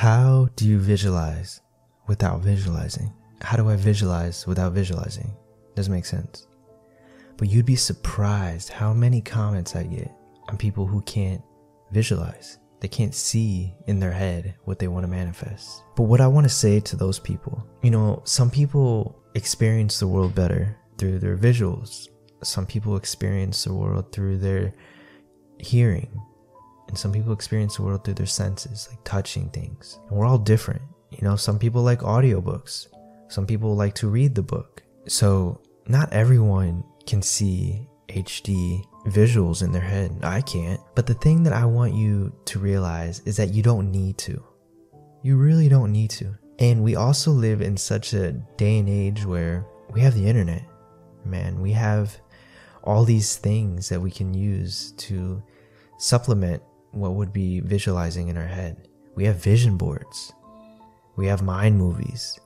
How do you visualize without visualizing? How do I visualize without visualizing? Doesn't make sense. But you'd be surprised how many comments I get on people who can't visualize. They can't see in their head what they want to manifest. But what I want to say to those people, some people experience the world better through their visuals. Some people experience the world through their hearing. And some people experience the world through their senses, like touching things. And we're all different. Some people like audiobooks. Some people like to read the book. So not everyone can see HD visuals in their head. I can't. But the thing that I want you to realize is that you don't need to. You really don't need to. And we also live in such a day and age where we have the internet. Man, we have all these things that we can use to supplement what would be visualizing in our head. We have vision boards. We have mind movies.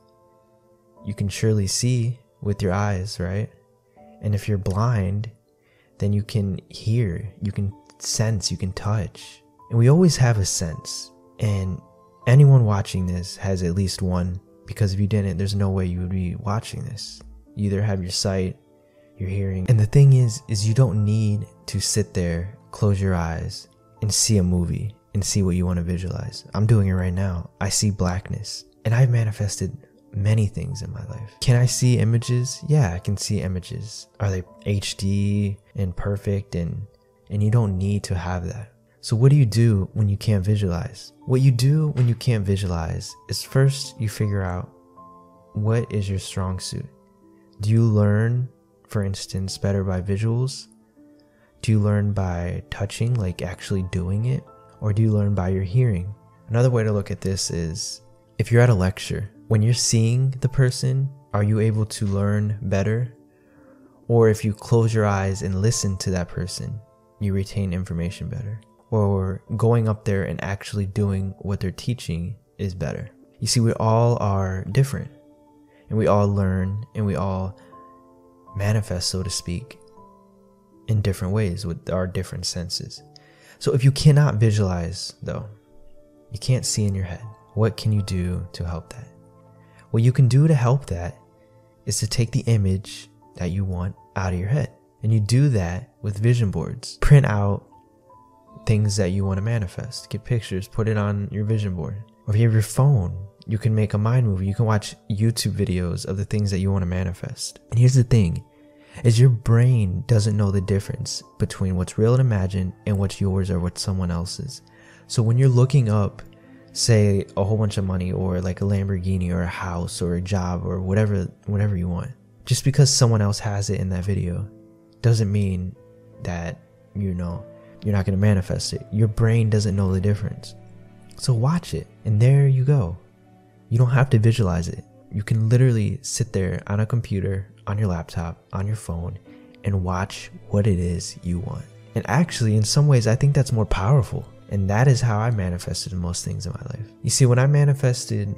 You can surely see with your eyes, right? And if you're blind, then you can hear, you can sense, you can touch. And we always have a sense. And anyone watching this has at least one, because if you didn't, there's no way you would be watching this. You either have your sight, your hearing. And the thing is you don't need to sit there, close your eyes, and see a movie and see what you want to visualize. I'm doing it right now. I see blackness. And I've manifested many things in my life. Can I see images? Yeah, I can see images. Are they HD and perfect? And you don't need to have that. So what do you do when you can't visualize? What you do when you can't visualize is first you figure out what is your strong suit. Do you learn, for instance, better by visuals? Do you learn by touching, like actually doing it? Or do you learn by your hearing? Another way to look at this is, if you're at a lecture, when you're seeing the person, are you able to learn better? Or if you close your eyes and listen to that person, you retain information better? Or going up there and actually doing what they're teaching is better? You see, we all are different. And we all learn and we all manifest, so to speak, in different ways with our different senses. So if you cannot visualize, though, you can't see in your head, what can you do to help that? What you can do to help that is to take the image that you want out of your head. And you do that with vision boards. Print out things that you want to manifest. Get pictures, put it on your vision board. Or if you have your phone, you can make a mind movie. You can watch YouTube videos of the things that you want to manifest. And here's the thing, is your brain doesn't know the difference between what's real and imagined and what's yours or what's someone else's. So when you're looking up, say, a whole bunch of money or like a Lamborghini or a house or a job or whatever you want, just because someone else has it in that video doesn't mean that you're not going to manifest it. Your brain doesn't know the difference. So watch it, and there you go. You don't have to visualize it. You can literally sit there on a computer, on your laptop, on your phone, and watch what it is you want. And actually, in some ways, I think that's more powerful. And that is how I manifested most things in my life. You see, when I manifested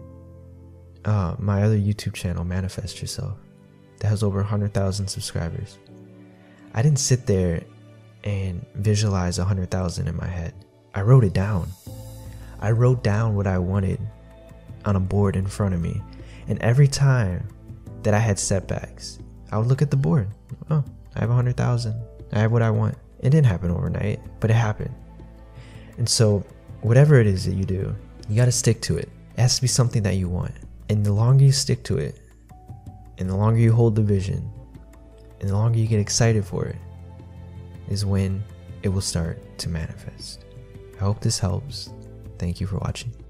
my other YouTube channel, Manifest Yourself, that has over 100,000 subscribers, I didn't sit there and visualize 100,000 in my head. I wrote it down. I wrote down what I wanted on a board in front of me. And every time that I had setbacks, I would look at the board. Oh, I have 100,000. I have what I want. It didn't happen overnight, but it happened. And so whatever it is that you do, you got to stick to it. It has to be something that you want. And the longer you stick to it, and the longer you hold the vision, and the longer you get excited for it, is when it will start to manifest. I hope this helps. Thank you for watching.